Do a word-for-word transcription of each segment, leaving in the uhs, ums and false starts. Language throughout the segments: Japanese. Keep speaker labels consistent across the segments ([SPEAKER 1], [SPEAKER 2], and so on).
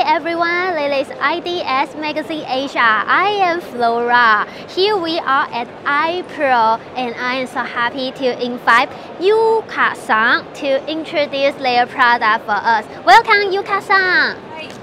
[SPEAKER 1] everyone, this is I D S Magazine Asia. I am Flora. Here we are at iPro and I am so happy to invite Yuka-san to introduce their product for us. Welcome Yuka-san!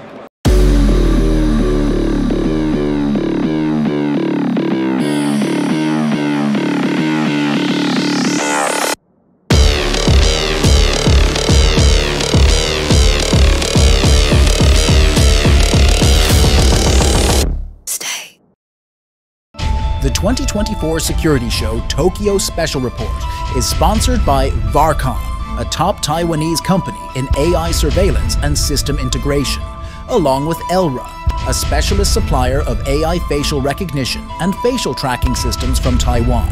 [SPEAKER 2] The twenty twenty-four security show Tokyo Special Report is sponsored by Varcom, a top Taiwanese company in A I surveillance and system integration, along with Elra, a specialist supplier of A I facial recognition and facial tracking systems from Taiwan.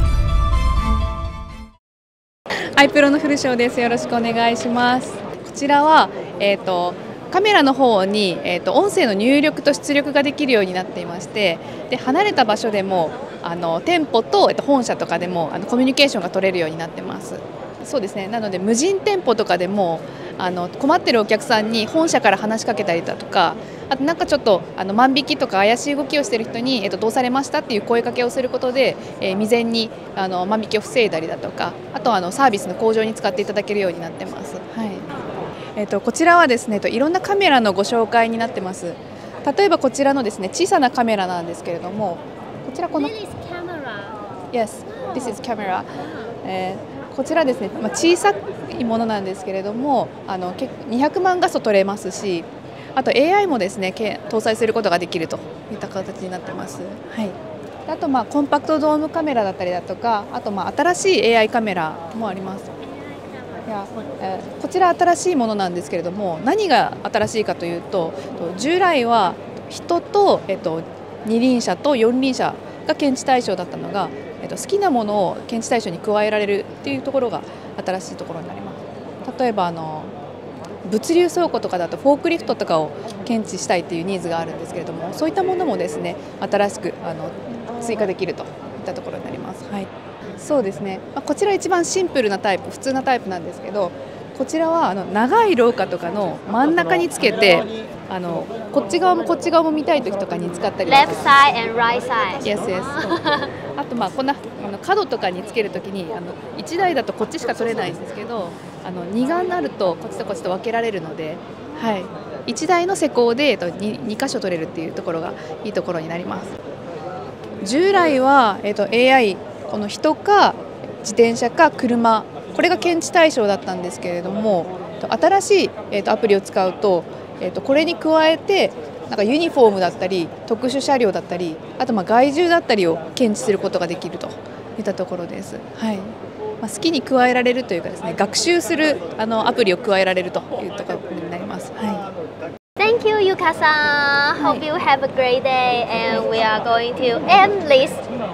[SPEAKER 3] iPro の古翔です。よろしくお願いします。こちらは、えーとカメラの方に、えーと音声の入力と出力ができるようになっていまして、で離れた場所でもあの店舗と、えーと本社とかでもあのコミュニケーションが取れるようになってます。そうですね。なので無人店舗とかでもあの困ってるお客さんに本社から話しかけたりだとか、あとなんかちょっとあの万引きとか怪しい動きをしている人に、えーとどうされましたっていう声かけをすることで、えー、未然にあの万引きを防いだりだとか、あとはあのサービスの向上に使っていただけるようになってます。はい。えー、とこちらはですね、いろんなカメラのご紹介になってます。例えばこちらのですね小さなカメラなんですけれども、こちらこの
[SPEAKER 1] This is camera.
[SPEAKER 3] Yes, this is camera、えー、こちらですね、まあ、小さいものなんですけれども、あの結構にひゃくまん画素取れますし、あと エーアイ もですね搭載することができるといった形になってます。はい。あとまあコンパクトドームカメラだったりだとか、あとまあ新しい エーアイ カメラもあります。いやえー、こちら新しいものなんですけれども、何が新しいかというと、従来は人と、えっと、二輪車と四輪車が検知対象だったのが、えっと、好きなものを検知対象に加えられるっていうところが新しいところになります。例えばあの物流倉庫とかだとフォークリフトとかを検知したいっていうニーズがあるんですけれども、そういったものもですね新しくあの追加できるといったところになります。はい。そうですね、まあ、こちら一番シンプルなタイプ、普通なタイプなんですけど、こちらはあの長い廊下とかの真ん中につけて、あのこっち側もこっち側も見たい時とかに使ったりとか。
[SPEAKER 1] Left side and right side.
[SPEAKER 3] Yes, yes. あとまあこんなあの角とかにつける時にあのいちだいだとこっちしか取れないんですけど、あのに眼になるとこっちとこっちと分けられるので、はい、いちだいの施工で 2, 2箇所取れるっていうところがいいところになります。従来は、えー、と エーアイ、この人か自転車か車、これが検知対象だったんですけれども、新しい、えー、とアプリを使うと、えー、とこれに加えてなんかユニフォームだったり特殊車両だったり、あとまあ害獣だったりを検知することができるといったところです。はい。まあ、好きに加えられるというかですね、学習するあのアプリを加えられるというところになります。はい。
[SPEAKER 1] Thank you, Yuka-san. Hope you have a great day, and we are going to end this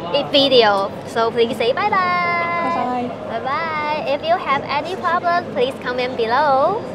[SPEAKER 1] video. So please say bye bye.
[SPEAKER 3] Bye bye.
[SPEAKER 1] Bye bye. If you have any problem, please comment below.